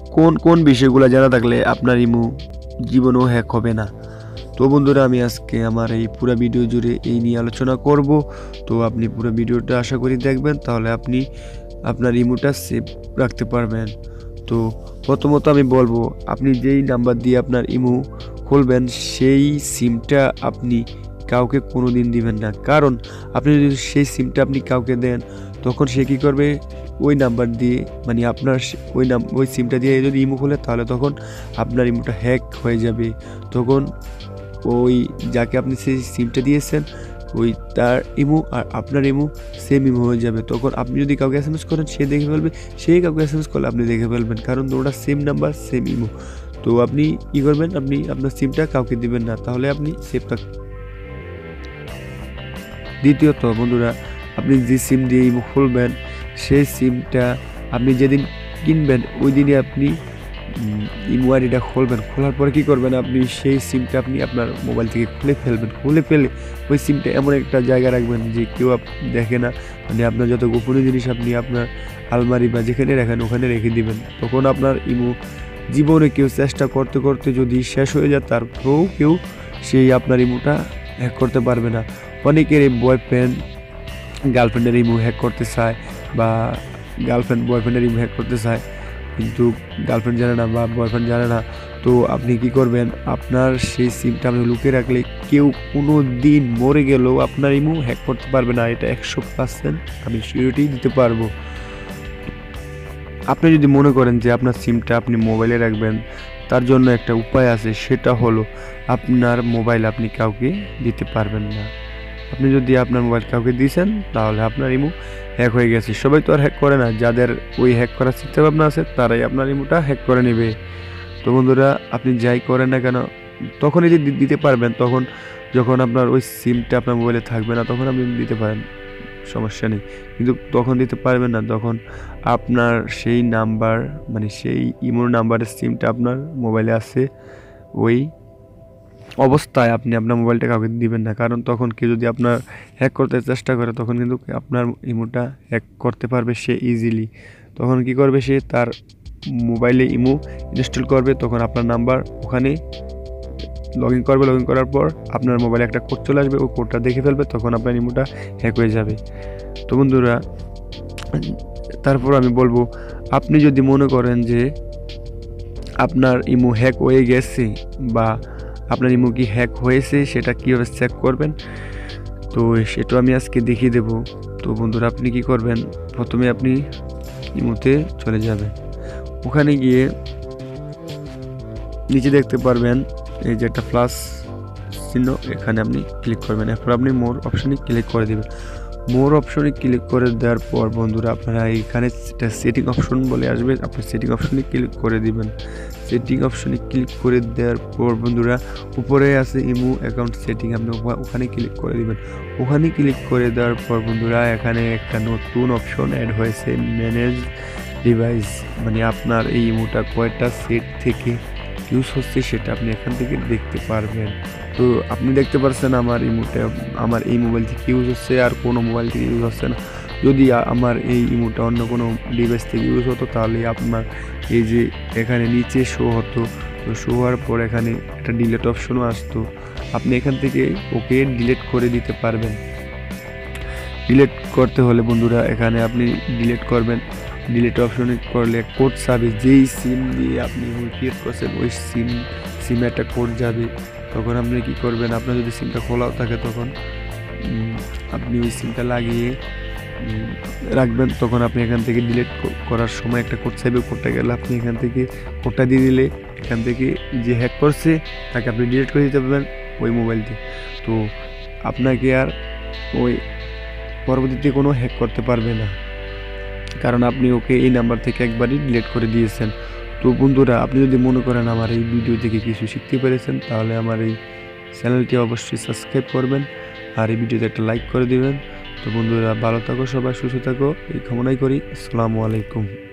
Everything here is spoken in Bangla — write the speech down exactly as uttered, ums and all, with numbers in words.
কোন কোন বিষয়গুলো জানা থাকলে আপনার ইমো জীবনেও হ্যাক হবে না। তো বন্ধুরা আমি আজকে আমার এই পুরো ভিডিও জুড়ে এই নিয়ে আলোচনা করব। তো আপনি পুরো ভিডিওটা আশা করি দেখবেন, তাহলে আপনি আপনার ইমোটা সেভ রাখতে পারবেন। তো প্রথমত আমি বলবো, আপনি যেই নাম্বার দিয়ে আপনার ইমো খুলবেন সেই সিমটা আপনি কাউকে কোনো দিন দিবেন না। কারণ আপনি যদি সেই সিমটা আপনি কাউকে দেন, তখন সে কী করবে, ওই নাম্বার দিয়ে মানে আপনার ওই নাম ওই সিমটা দিয়ে যদি ইমো খোলে, তাহলে তখন আপনার ইমোটা হ্যাক হয়ে যাবে। তখন ওই যাকে আপনি সেই সিমটা দিয়েছেন ওই তার ইমো আর আপনার ইমো সেম ইমো হয়ে যাবে। তখন আপনি যদি কাউকে এস এম এস করেন সে দেখে ফেলবে, সেই কাউকে এস এম এস করলে আপনি দেখে ফেলবেন, কারণ ওটা সেম নাম্বার সেম ইমো। তো আপনি কী করবেন, আপনি আপনার সিমটা কাউকে দিবেন না, তাহলে আপনি সেভ থাকবেন। দ্বিতীয়ত বন্ধুরা, আপনি যে সিম দিয়ে ইমো খুলবেন সেই সিমটা আপনি যেদিন কিনবেন ওই দিনই আপনি ইমো আইডিটা খুলবেন। খোলার পরে কী করবেন, আপনি সেই সিমটা আপনি আপনার মোবাইল থেকে খুলে ফেলবেন। খুলে ফেলে ওই সিমটা এমন একটা জায়গায় রাখবেন যে কেউ দেখে না, মানে আপনার যত গোপনীয় জিনিস আপনি আপনার আলমারি বা যেখানে রাখেন ওখানে রেখে দিবেন। তখন আপনার ইমো জীবনে কেউ চেষ্টা করতে করতে যদি শেষ হয়ে যায়, তারপরেও কেউ সেই আপনার ইমোটা হ্যাক করতে পারবে না। অনেকের এই বয়ফ্রেন্ড গার্লফ্রেন্ডের ইমো হ্যাক করতে চায়, বা গার্লফ্রেন্ড বয়ফ্রেন্ডের ইমো হ্যাক করতে চায়, কিন্তু গার্লফ্রেন্ড জানে না বা বয়ফ্রেন্ড জানে না। তো আপনি কি করবেন, আপনার সেই সিমটা আপনি লুকিয়ে রাখলে কেউ কোনো দিন মরে গেলেও আপনার ইমো হ্যাক করতে পারবে না। এটা একশো পার্সেন্ট আমি সিকিউরিটি দিতে পারবো। আপনি যদি মনে করেন যে আপনার সিমটা আপনি মোবাইলে রাখবেন, তার জন্য একটা উপায় আছে, সেটা হলো আপনার মোবাইল আপনি কাউকে দিতে পারবেন না। আপনি যদি আপনার মোবাইল কাউকে দিয়েছেন, তাহলে আপনার ইমো হ্যাক হয়ে গেছে। সবাই তো আর হ্যাক করে না, যাদের ওই হ্যাক করার চিন্তা ভাবনা আছে তারাই আপনার ইমোটা হ্যাক করে নেবে। তো বন্ধুরা আপনি যাই করেন না কেন, তখনই যদি দিতে পারবেন, তখন যখন আপনার ওই সিমটা আপনার মোবাইলে থাকবে না তখন আপনি দিতে পারেন, সমস্যা নেই। কিন্তু তখন দিতে পারবেন না, তখন আপনার সেই নাম্বার মানে সেই ইমোর নাম্বারের সিমটা আপনার মোবাইলে আছে, ওই অবস্থায় আপনি আপনার মোবাইলটা কাউকে দিবেন না। কারণ তখন কেউ যদি আপনার হ্যাক করতে চেষ্টা করে, তখন কিন্তু আপনার ইমোটা হ্যাক করতে পারবে সে ইজিলি। তখন কি করবে, সে তার মোবাইলে ইমো ইনস্টল করবে, তখন আপনার নাম্বার ওখানে লগ ইন করবে। লগ ইন করার পর আপনার মোবাইলে একটা কোড চলে আসবে, ওই কোডটা দেখে ফেলবে, তখন আপনার ইমোটা হ্যাক হয়ে যাবে। তো বন্ধুরা তারপর আমি বলবো, আপনি যদি মনে করেন যে আপনার ইমো হ্যাক হয়ে গেছে বা আপনার ইমো কি হ্যাক হয়েছে, সেটা কীভাবে চেক করবেন, তো সেটা আমি আজকে দেখিয়ে দেব। তো বন্ধুরা আপনি কি করবেন, প্রথমে আপনি ইমোতে চলে যাবেন। ওখানে গিয়ে নিচে দেখতে পারবেন এই যে একটা প্লাস চিহ্ন, এখানে আপনি ক্লিক করবেন। এরপর আপনি মোর অপশনে ক্লিক করে দেবেন। মোর অপশনে ক্লিক করে দেওয়ার পর বন্ধুরা আপনারা এখানে সেটিং অপশন বলে আসবে, আপনি সেটিং অপশনে ক্লিক করে দিবেন। সেটিং অপশনে ক্লিক করে দেওয়ার পর বন্ধুরা উপরে আছে ইমো অ্যাকাউন্ট সেটিং, আপনি ওখানে ক্লিক করে দিবেন। ওখানে ক্লিক করে দেওয়ার পর বন্ধুরা এখানে একটা নতুন অপশন অ্যাড হয়েছে, ম্যানেজ ডিভাইস, মানে আপনার এই ইমোটা কয়টা সেট থেকে ইউজ হচ্ছে সেটা আপনি এখান থেকে দেখতে পারবেন। তো আপনি দেখতে পাচ্ছেন আমার ইমোটা আমার এই মোবাইল থেকে ইউজ হচ্ছে, আর কোনো মোবাইল থেকে ইউজ হচ্ছে না। যদি আমার এই ইমোটা অন্য কোনো ডিভাইস থেকে ইউজ হতো, তাহলে আপনার এই যে এখানে নিচে শো হতো, তো শো হওয়ার পর এখানে একটা ডিলেট অপশনও আসতো। আপনি এখান থেকে ওকে ডিলেট করে দিতে পারবেন। ডিলেট করতে হলে বন্ধুরা এখানে আপনি ডিলেট করবেন। ডিলেট অপশনে করলে কোড যাবে, যেই সিম দিয়ে আপনি ক্রিয়েট করছেন ওই সিম সিমে একটা কোড যাবে। তখন আপনি কি করবেন, আপনার যদি সিমটা খোলাও থাকে তখন আপনি ওই সিমটা লাগিয়ে রাখবেন। তখন আপনি এখান থেকে ডিলিট করার সময় একটা কোড চাইবে, কোডটা গেলে আপনি এখান থেকে কোডটা দিয়ে দিলে এখান থেকে যে হ্যাক করছে তাকে আপনি ডিলিট করে দিতে পারবেন ওই মোবাইলটি। তো আপনাকে আর ওই পরবর্তীতে কোনো হ্যাক করতে পারবে না, কারণ আপনি ওকে এই নাম্বার থেকে একবারই ডিলিট করে দিয়েছেন। তো বন্ধুরা আপনি যদি মনে করেন আমার এই ভিডিও থেকে কিছু শিখতে পেরেছেন, তাহলে আমার এই চ্যানেলটি অবশ্যই সাবস্ক্রাইব করবেন আর এই ভিডিওতে একটা লাইক করে দিবেন। তো বন্ধুরা ভালো থাকো, সবাই সুস্থ থাকো, এই কামনাই করি। আসসালামু আলাইকুম।